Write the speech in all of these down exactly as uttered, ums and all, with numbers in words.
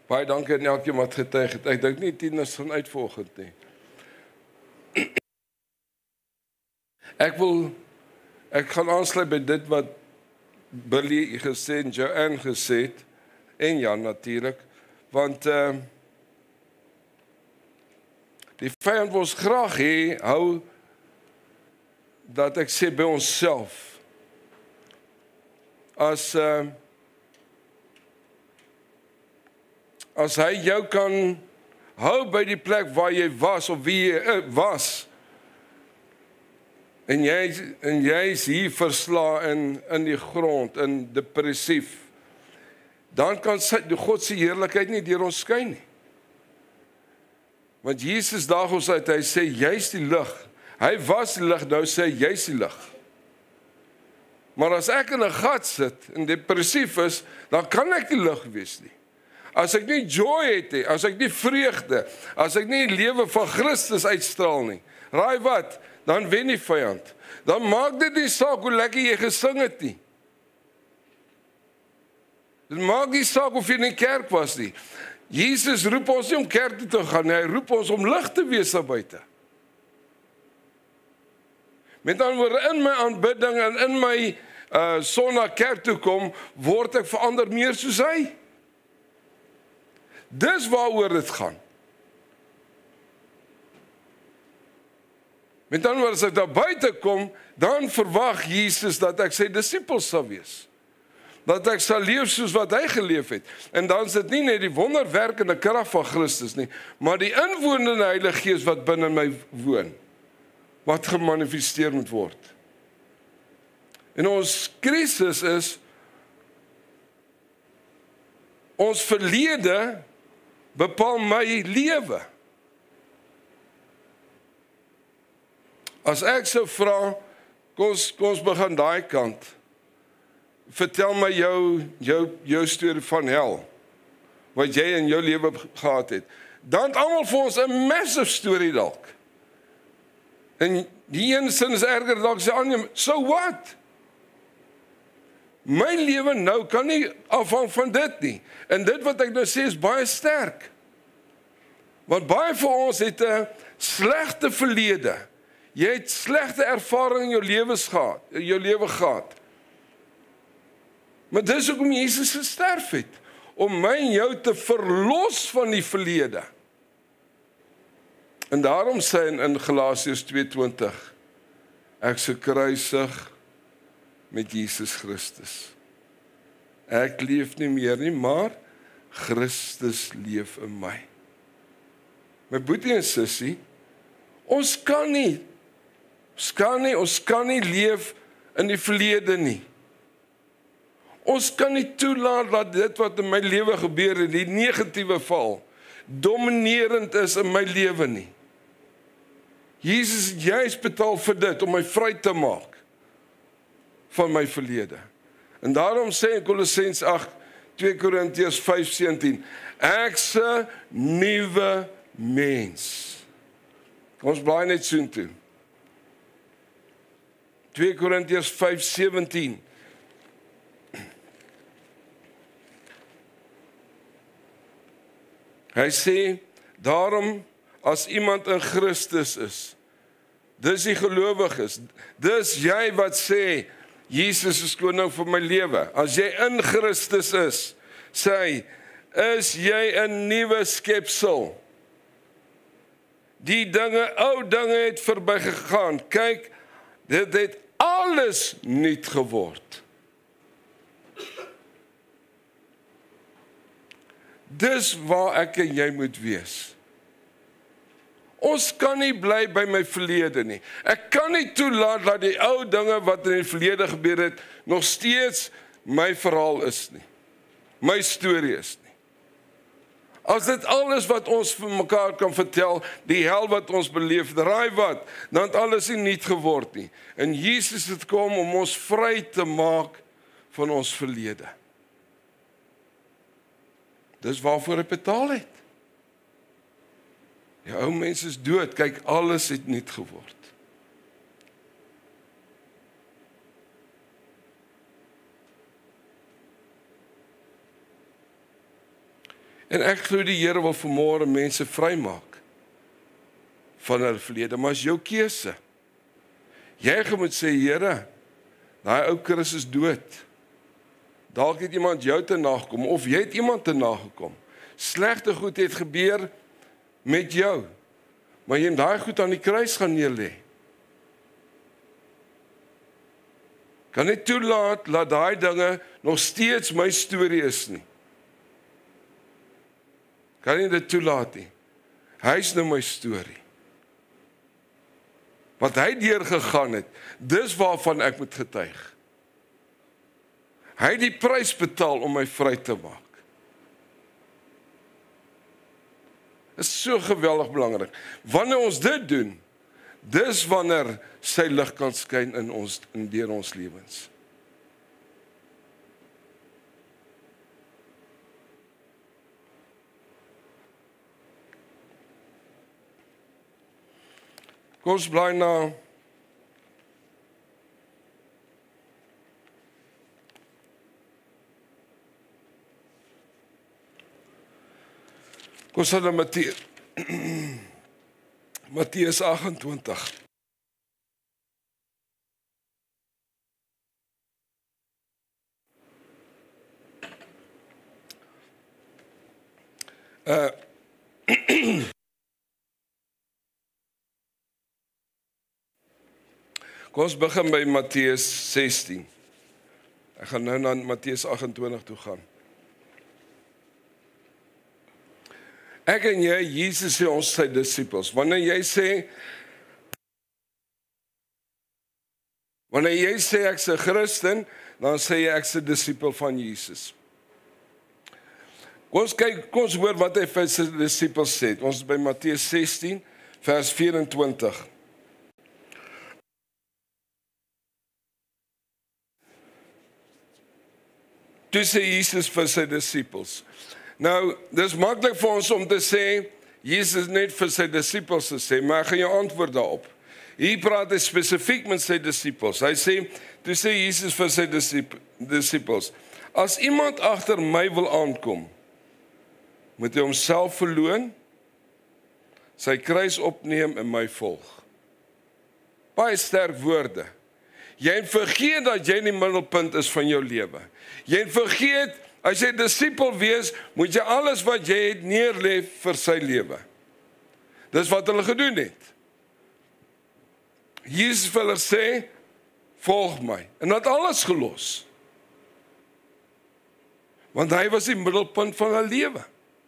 Baie dankie aan elkeen wat getuig het. Ek dink nie tieners gaan uit volgend nie. Ek wil, ek gaan aansluit by dit wat Billy gesê en Joanne gesê het, en Jan natuurlik, want uh, die vyand wil ons graag hê, hou, dat ek sê by onsself, as, uh, as hy jou kan hou by die plek waar jy was, of wie jy uh, was, en jy, en jy is hier versla in, in die grond, in depressief, dan kan sy, die God se heerlikheid nie deur ons skyn nie. Want Jesus daag ons uit, hy sê, jy is die lig. Hy was die lig, nou sê hy, jy is die lig. Maar as ek in 'n gat sit, en depressief is, dan kan ek nie lig wees nie. As ek nie joy het nie, as ek nie vreugde, as ek nie die lewe van Christus uitstraal nie, raai wat? Dan wen die vyand. Dan maak dit nie saak hoe lekker jy gesing het nie. Dit maak nie saak of jy in die kerk was nie. Jesus roep ons nie om kerk toe te gaan nie, hy roep ons om lig te wees daar buite. Met ander woorde, in my aanbidding en in my uh, Sondag kerk toe kom, word ek verander meer soos hy. Dis waaroor dit gaan. Met ander woorde, as ek daar buite kom, dan verwag Jesus dat ek sy disippels sal wees. Dat ek sal leef soos wat hy geleef het. En dan is dit nie net die wonderwerkende krag van Christus nie, maar die inwonende Heilige Gees wat binne my woon, wat gemanifesteer moet word. En ons krisis is, ons verlede bepaal my lewe. As ek sou vra, kom ons, kom ons begin daai kant. Vertel my jou, jou, jou storie van hel, wat jy in jou lewe gehad het. Dan het almal vir ons 'n massive storie dalk. En die een sin is erger dalk sy ander, so what? My lewe nou kan nie afhang van dit nie. En dit wat ek nou sê is baie sterk. Want baie van ons het 'n slegte verlede. Jy het slegte ervaring in jou lewens gehad, in jou lewe gehad. Maar dis hoekom Jesus gesterf het, om my en jou te verlos van die verlede. En daarom sê in, in Galasiërs twee twintig, ek is gekruisig met Jesus Christus. Ek leef nie meer nie, maar Christus leef in my. My boetie en sussie, ons kan nie, ons kan nie, ons kan nie leef in die verlede nie. Ons kan nie toelaat dat dit wat in my lewe gebeur het, die negatiewe val, dominerend is in my lewe nie. Jesus het juist betaal vir dit, om my vry te maak van my verlede. En daarom sê in Kolosense agt, twee Korintiërs vyf sewentien, ek's 'n nuwe mens. Ons blaai net soontoe. twee Korintiërs vyf sewentien. Hy sê, daarom as iemand in Christus is, dis die gelowiges, dis jy wat sê, Jesus is koning vir my lewe. As jy in Christus is, sê hy, is jy 'n nuwe skepsel. Die dinge, ou dinge het verbygegaan. Kyk, dit het alles nuut geword. Dis waar ek en jy moet wees. Ons kan nie bly by my verlede nie. Ek kan nie toelaat dat die ou dinge wat in die verlede gebeur het, nog steeds my verhaal is nie. My storie is nie. As dit alles wat ons vir mekaar kan vertel, die hel wat ons beleef, raai wat, dan het alles nie nuut geword nie. En Jesus het kom om ons vry te maak van ons verlede. Dis waarvoor hy betaal het. Die ou mens is dood, kyk, alles het nuut geword. En ek glo die Here wil vanmôre mense vrymaak van hulle verlede, maar is jou keuse. Jy gaan moet sê, Here, daai ou Chris is dood. Dalk het iemand jou te nagekom, of jy het iemand te nagekom. Slegte goed het gebeur met jou, maar jy moet daai goed aan die kruis gaan neerlê. Kan nie toelaat, laat daai dinge nog steeds my storie is nie. Kan nie dit toelaat nie. Hy is nou my storie. Wat hy deurgegaan het, dis waarvan ek moet getuig. Hy het die prys betaal om my vry te maak. Dit is so geweldig belangrik. Wanneer ons dit doen, dis wanneer sy lig kan skyn in ons, in deur ons lewens. Kom ons bly na Kom ons na Matteus Matteus agt-en-twintig. Uh Kom ons begin by Matteus sestien. Ek gaan nou na Matteus agt-en-twintig toe gaan. Ek en jy, Jesus sê ons sy disippels. Wanneer jy sê, wanneer jy sê ek is 'n Christen, dan sê jy ek is 'n disipel van Jesus. Kom ons kyk, kom ons hoor wat hy vir sy disippels sê. Ons is by Matteus sestien, vers vyf-en-twintig. Toe sê Jesus vir sy disippels. Nou, dis maklik vir ons om te sê, Jesus net vir sy disippels te sê, maar ek gaan jou antwoord daarop. Hier praat hy spesifiek met sy disippels. Hy sê, toe sê Jesus vir sy disippels, as iemand agter my wil aankom, moet hy homself verloon, sy kruis opneem en my volg. Baie sterk woorde. Jy vergeet dat jy die middelpunt is van jou lewe. Jy vergeet, as jy disipel wees, moet jy alles wat jy het neerlê vir sy lewe. Dis wat hulle gedoen het. Jesus wil hulle sê, volg my. En dat alles gelos. Want hy was die middelpunt van hulle lewe.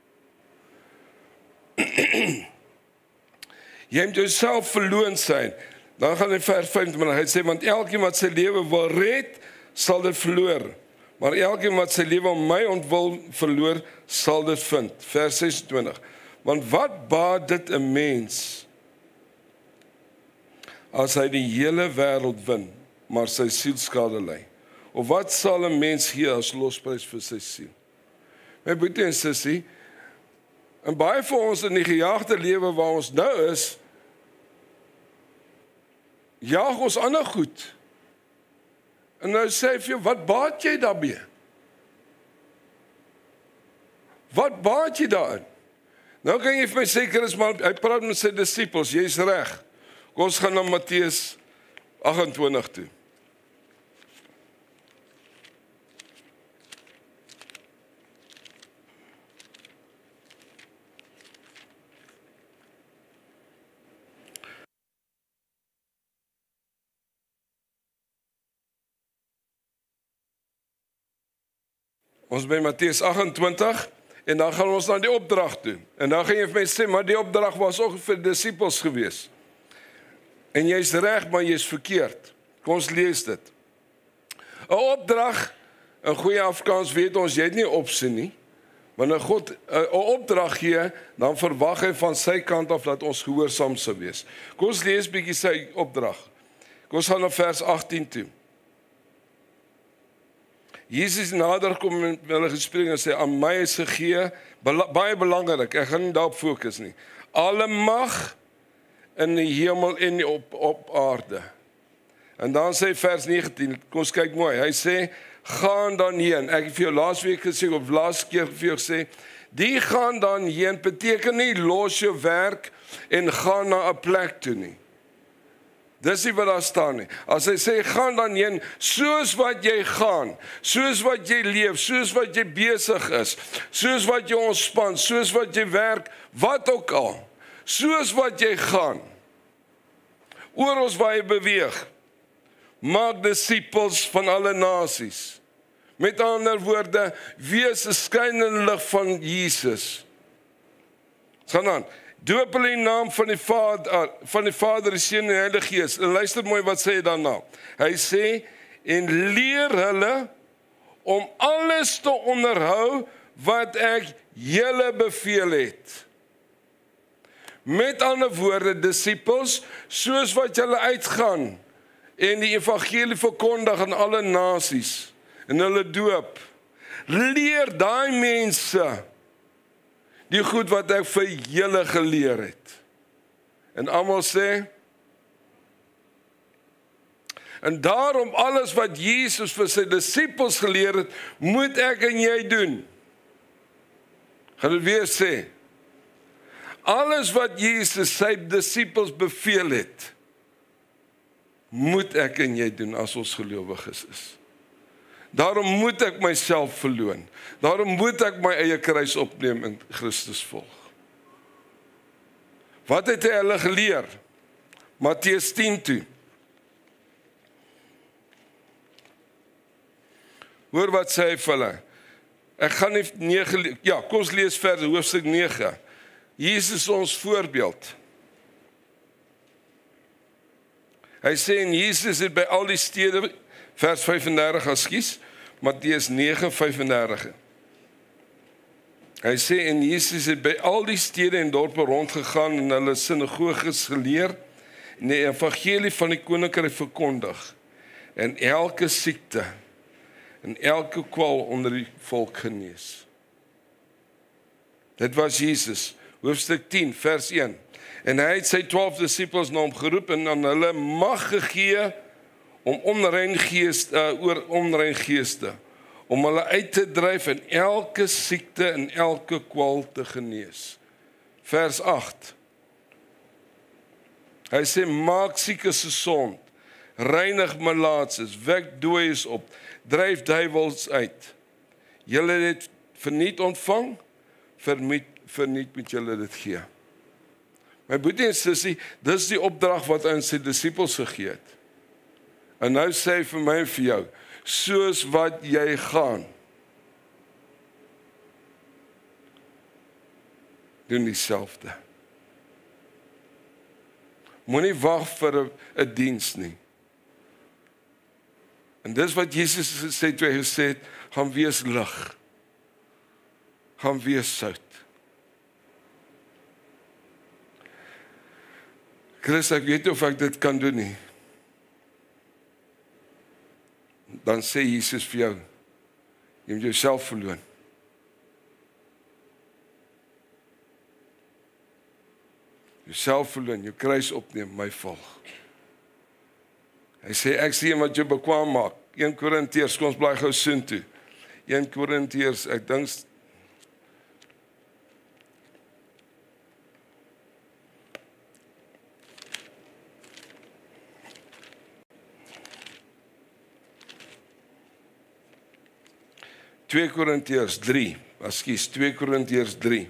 Jy moet jouself verloon sein. Dan gaan hy vers vyf-en-twintig, hy sê, want elkeen wat sy lewe wil red, sal dit verloor. Maar elkeen wat sy lewe om my ontwil verloor, sal dit vind. Vers ses-en-twintig. Want wat baat dit 'n mens as hy die hele wêreld win, maar sy siel skade ly? Of wat sal 'n mens gee as losprys vir sy siel? My broer en sussie, en baie van ons in die gejaagde lewe waar ons nou is, jaag ons ander goed. En nou sê hy vir jou, wat baat jy daarmee? Wat baat jy daarin? Nou kan jy vir my sê, Chris, maar hy praat met sy disippels, jy is reg. Kom ons gaan na Matteus agt-en-twintig toe. Ons by Matteus agt-en-twintig, en dan gaan ons na die opdrag toe. En dan gaan jy vir my sê, maar die opdrag was ook vir disippels gewees. En jy is reg, maar jy is verkeerd. Kom ons lees dit. 'n Opdrag, in goeie Afrikaans weet ons, jy het nie opsie nie. Wanneer God 'n opdrag gee, dan verwag hy van sy kant af dat ons gehoorsaam sou wees. Kom ons lees bietjie sy opdrag. Kom ons gaan na vers agttien toe. Jesus nader kom met hulle gespreek en sê, aan my is gegee, baie belangrik, ek gaan nie daarop fokus nie, alle mag in die hemel en op, op aarde. En dan sê vers negentien, kom ons kyk mooi, hy sê, gaan dan heen. Ek het vir jou laas week gesê, of laas keer vir jou gesê, die gaan dan heen, beteken nie los jou werk en gaan na 'n plek toe nie. Dis nie wat daar staan nie. As hy sê, gaan dan heen, soos wat jy gaan, soos wat jy leef, soos wat jy besig is, soos wat jy ontspan, soos wat jy werk, wat ook al, soos wat jy gaan, oral waar jy beweeg, maak disippels van alle nasies. Met ander woorde, wees 'n skynende lig van Jesus. Gaan aan. Doop hulle in die naam van die Vader, van die Vader, die Seun en die Heilige Gees. En luister mooi wat sê hy daarna. Hy sê, en leer hulle om alles te onderhou wat ek julle beveel het. Met ander woorde, disippels, soos wat julle uitgaan en die evangelie verkondig aan alle nasies en hulle doop, leer daai mense die goed wat ek vir julle geleer het. En almal sê, en daarom alles wat Jesus vir sy disippels geleer het, moet ek en jy doen. Gaan dit weer sê, alles wat Jesus sy disippels beveel het, moet ek en jy doen as ons gelowiges is. Daarom moet ek myself verloon. Daarom moet ek my eie kruis opneem en Christus volg. Wat het hy hulle geleer? Matteus tien toe. Hoor wat sê hy vir hulle. Ek gaan nie nege, ja, kom ons lees verder, hoofstuk nege. Jesus ons voorbeeld. Hy sê, en Jesus het by al die stede, vers vyf-en-dertig, ekskuus, Matteus nege vyf en dertig. Hy sê, en Jesus het by al die stede en dorpe rondgegaan en hulle sinagoges geleer en die evangelie van die koninkryk verkondig en elke siekte en elke kwal onder die volk genees. Dit was Jesus, hoofstuk tien, vers een. En hy het sy twaalf disippels na hom geroep en aan hulle mag gegee om onrein geeste, uh, oor onrein geeste, om hulle uit te dryf en elke siekte en elke kwal te genees. Vers agt. Hy sê, maak siekes gesond, reinig malaatses, wek dooies op, dryf duiwels uit. Julle het dit verniet ontvang, verniet, verniet moet julle dit gee. My broeder en sussie, dis die opdrag wat hy aan sy disippels gegee het. En nou sê hy vir my en vir jou, soos wat jy gaan, doen dieselfde. Moenie wag vir 'n diens nie. En dis wat Jesus sê toe hy gesê het, gaan wees lig. Gaan wees sout. Chris, ek weet nie of ek dit kan doen nie. Dan sê Jesus vir jou, jy moet jouself verloon. Jouself verloon, jou kruis opneem, my volg. Hy sê, ek sien wat jy bekwaam maak. Eerste Korintiërs, kom ons bly gou soen toe. Eerste Korintiërs, ek dink Tweede Korintiërs drie, ekskuus, Tweede Korintiërs drie.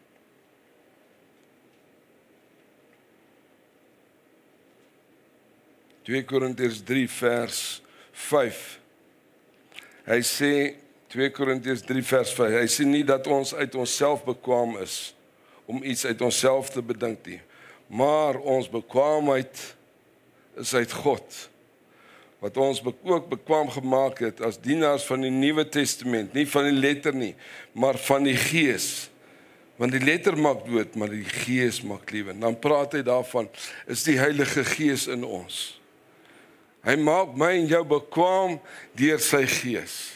Tweede Korintiërs drie vers vyf. Hy sê, Tweede Korintiërs drie vers vyf, hy sê nie dat ons uit onsself bekwaam is, om iets uit onsself te bedink nie, maar ons bekwaamheid is uit God, wat ons ook bekwaam gemaak het as dienaars van die Nuwe Testament, nie van die letter nie, maar van die Gees. Want die letter maak dood, maar die Gees maak lewe. Dan praat hy daarvan, is die Heilige Gees in ons. Hy maak my en jou bekwaam deur sy Gees.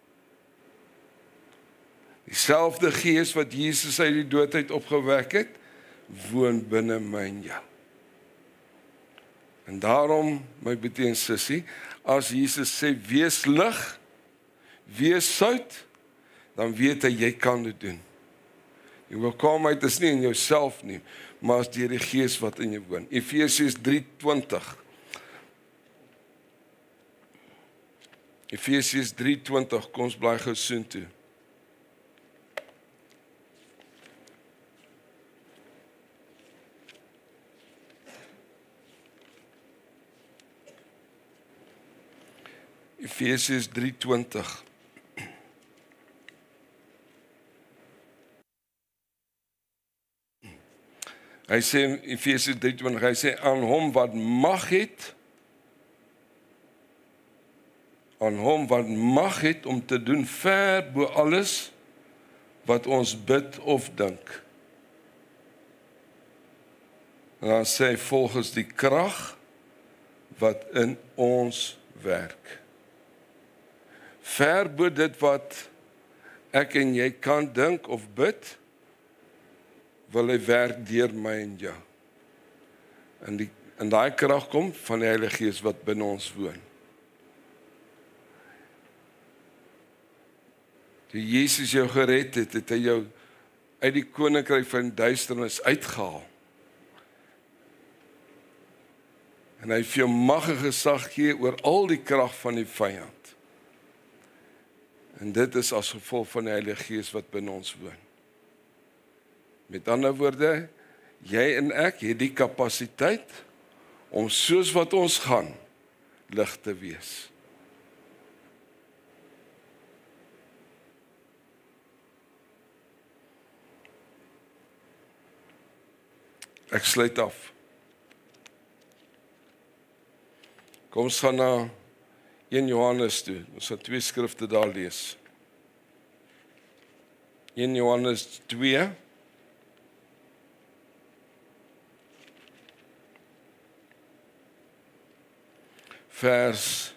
Dieselfde Gees wat Jesus uit die dood uit opgewek het, woon binne my en jou. En daarom, my broer en sussie, as Jesus sê, wees lig, wees sout, dan weet hy, jy kan dit doen. Die oorkomendheid is nie in jouself nie, maar is deur die Gees wat in jou woon. Efesiërs drie twintig. Efesiërs drie twintig, kom ons bly gou soontoe. Efesiërs drie twintig. Hy sê in Efesiërs drie twintig, hy sê aan hom wat mag het, aan hom wat mag het om te doen ver bo alles wat ons bid of dink. En dan sê hy volgens die krag wat in ons werk. Ver bo dit wat ek en jy kan dink of bid, wil hy werk deur my en jou. En die en daai krag kom van die Heilige Gees wat binne ons woon. Toe Jesus jou gered het, het hy jou uit die koninkryk van duisternis uitgehaal. En hy het vir jou mag en gesag gegee oor al die krag van die vyand. En dit is as gevolg van die Heilige Gees wat binne ons woon. Met ander woorde, jy en ek het die kapasiteit om soos wat ons gaan, lig te wees. Ek sluit af. Kom ons gaan na een Johannes toe. Ons gaan twee skrifte daar lees. een Johannes twee. Vers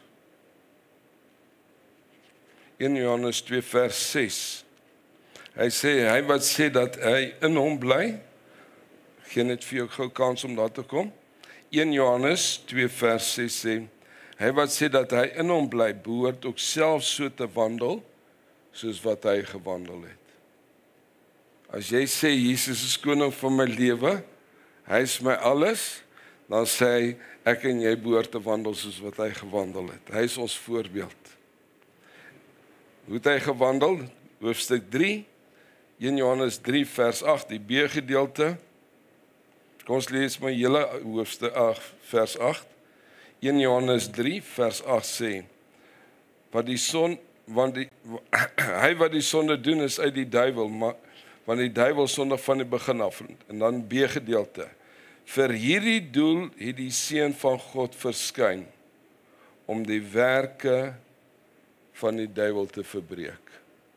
een Johannes twee vers ses. Hy sê, hy wat sê dat hy in hom bly, gee net vir jou gou kans om daar te kom. een Johannes twee vers ses sê, hy wat sê dat hy in hom bly, behoort ook self so te wandel, soos wat hy gewandel het. As jy sê, Jesus is koning van my lewe, hy is my alles, dan sê hy, ek en jy behoort te wandel soos wat hy gewandel het. Hy is ons voorbeeld. Hoe het hy gewandel? Hoofstuk drie, een Johannes drie vers agt, die B-gedeelte. Kom ons lees my hele hoofstuk vers agt. een Johannes drie vers agt sê, wat die son, want die, hy wat die sonde doen is uit die duiwel, maar, want die duiwel sondig van die begin af. En dan B-gedeelte. Vir hierdie doel het die Seun van God verskyn, om die werke van die duiwel te verbreek.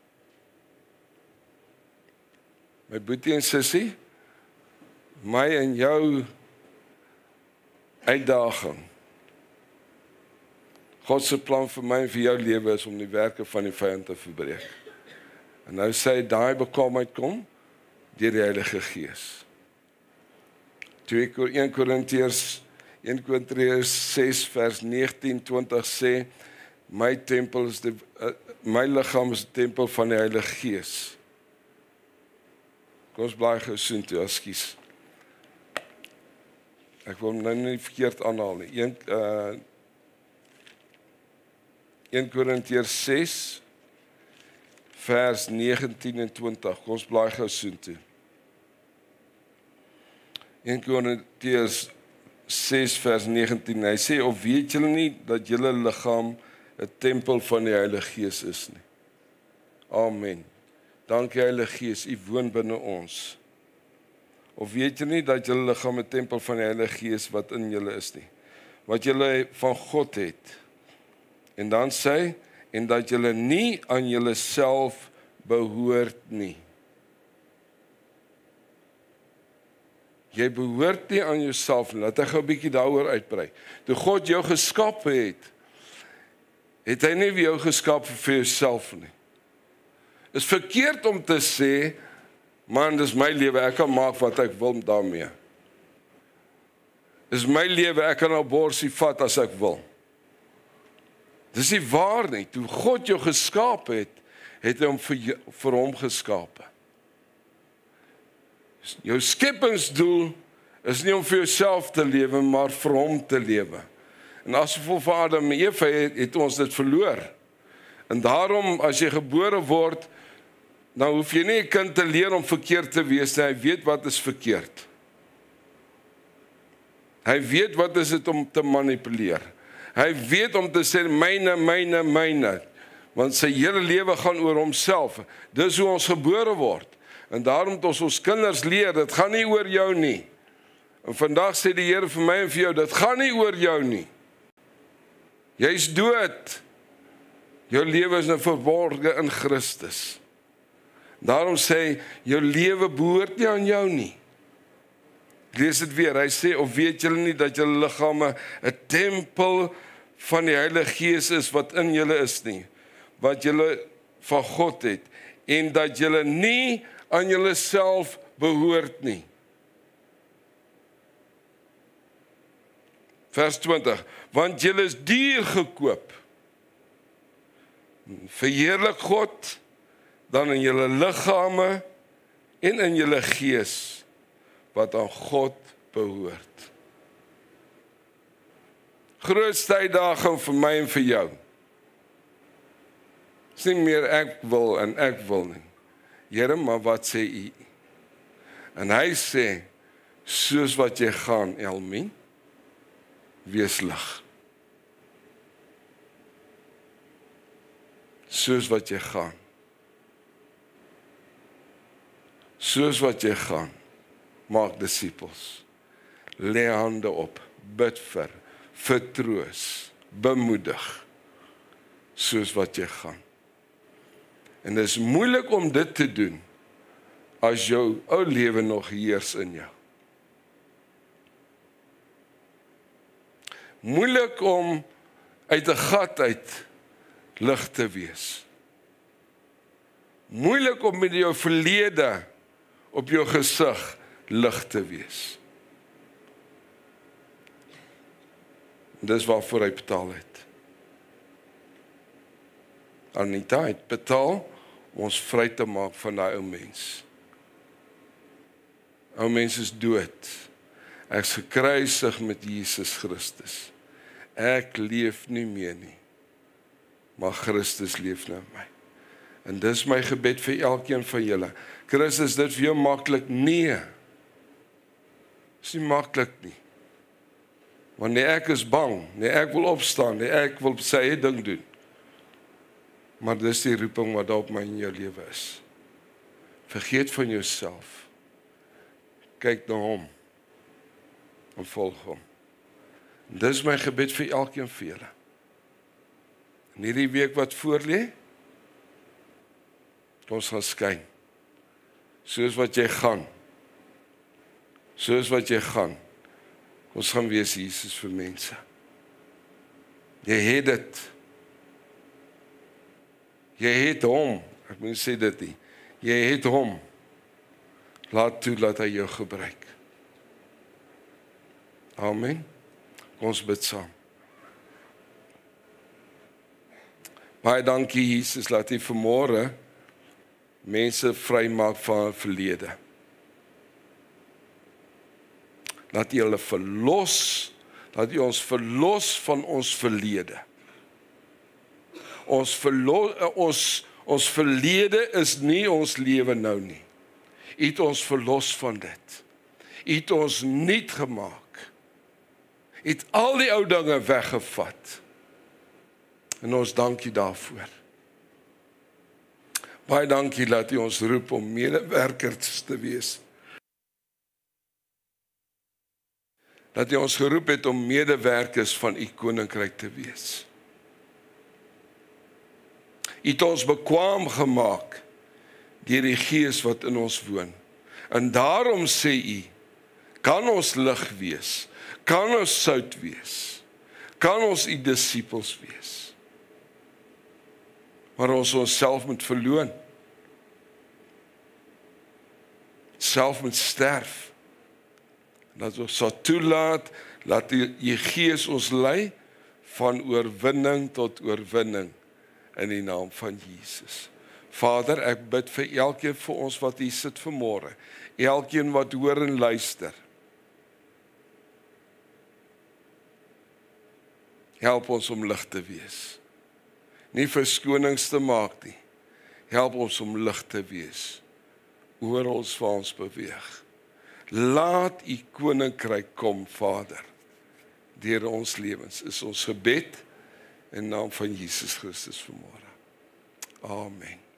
My boetie en sussie, my en jou uitdaging, God se plan vir my en vir jou lewe is om die werke van die vyand te verbreek. En nou sê hy, daai bekomheid kom deur die Heilige Gees. een Korintiërs ses vers negentien twintig sê, my tempel is die, uh, my liggaam is die tempel van die Heilige Gees. Kom ons bly gesoen toe, ekskuus. Ek wil nou nie verkeerd aanhaal nie. een uh, een Korintiërs ses vers negentien en twintig. Kom ons bly gesoen toe. een Korintiërs ses vers negentien, hy sê, of weet julle nie dat julle liggaam 'n tempel van die Heilige Gees is nie? Amen. Dankie Heilige Gees, U woon binne ons. Of weet julle nie dat julle liggaam 'n tempel van die Heilige Gees wat in julle is nie? Wat julle van God het. En dan sê, en dat julle nie aan julle self behoort nie. Jy behoort nie aan jouself nie. Laat ek gou 'n bietjie daaroor uitbrei. Toe God jou geskep het, het hy nie vir jou geskep vir jouself nie. Is verkeerd om te sê, man, dis my lewe, ek kan maak wat ek wil daarmee. Dis my lewe, ek kan 'n borsie vat as ek wil. Dis nie waar nie. Toe God jou geskaap het, het hy hom vir, jou, vir hom geskape. Jou skepingsdoel is nie om vir jouself te lewe, maar vir hom te lewe. En as gevolg van Adam en Eva het, het ons dit verloor. En daarom, as jy gebore word, dan hoef jy nie 'n kind te leer om verkeerd te wees, hy weet wat is verkeerd. Hy weet wat is dit om te manipuleer. Hy weet om te sê, myne, myne, myne. Want sy hele lewe gaan oor homself. Dis hoe ons gebore word. En daarom het ons ons kinders leer, dit gaan nie oor jou nie. En vandag sê die Here vir my en vir jou, dit gaan nie oor jou nie. Jy's dood. Jou lewe is nou verborge in Christus. Daarom sê hy, jou lewe behoort nie aan jou nie. Lees dit weer, hy sê, of weet julle nie dat julle liggame 'n tempel van die Heilige Gees is wat in julle is nie, wat julle van God het, en dat julle nie aan julle self behoort nie. Vers twintig, want julle is duur gekoop. Verheerlik God, dan in julle liggame en in julle gees, wat aan God behoort. Grootste uitdaging vir my en vir jou. Dis nie meer ek wil en ek wil nie. Here, maar wat sê U? En hy sê, soos wat jy gaan, Elmien, wees lig. Soos wat jy gaan. Soos wat jy gaan, maak disippels. Lê hande op, bid vir, vertroos, bemoedig, soos wat jy gaan. En dit is moeilik om dit te doen, as jou ou lewe nog heers in jou. Moeilik om uit 'n gat uit lig te wees. Moeilik om met jou verlede op jou gesig lig te wees. Dis waarvoor hy betaal het. Anita het betaal om ons vry te maak van daai ou mens. Ou mens is dood. Ek is gekruisig met Jesus Christus. Ek leef nie meer nie, maar Christus leef nou in my. En dis my gebed vir elkeen van julle. Christus, dit vir jou maklik? Nee. Dis nie maklik nie. Want nee, ek is bang, nee, ek wil opstaan, nee, ek wil sy eie ding doen. Maar dis die roeping wat daar op my in jou lewe is. Vergeet van jouself. Kyk na hom en volg hom. En dis my gebed vir elkeen van julle. In hierdie week wat voorlê, ons gaan skyn. Soos wat jy gaan. Soos wat jy gaan. Ons gaan wees Jesus vir mense. Jy het dit. Jy het hom. Ek moet sê dit nie. Jy het hom. Laat toe dat hy jou gebruik. Amen. Ons bid saam. Baie dankie Jesus, laat U vanmôre mense vrymaak van hulle verlede. Laat U hulle verlos, laat U ons verlos van ons verlede. Ons verlos, ons ons verlede is nie ons lewe nou nie. U het ons verlos van dit. U het ons nuut gemaak. U het al die ou dinge weggevat. En ons dank U daarvoor. Baie dankie dat U ons roep om medewerkers te wees. Dat U ons geroep het om medewerkers van U koninkryk te wees. U het ons bekwaam gemaak deur die Gees wat in ons woon. En daarom sê U, kan ons lig wees, kan ons sout wees, kan ons U disippels wees. Maar ons onsself moet verloon. Self moet sterf. Dat ons sal toelaat, laat die Gees ons lei van oorwinning tot oorwinning in die naam van Jesus. Vader, ek bid vir elkeen vir ons wat hier sit vanmôre, elkeen wat hoor en luister. Help ons om lig te wees. Nie verskonings te maak nie. Help ons om lig te wees. Oor ons waar ons beweeg. Laat u koninkryk kom, Vader. Deur ons lewens is ons gebed in naam van Jesus Christus vanmôre. Amen.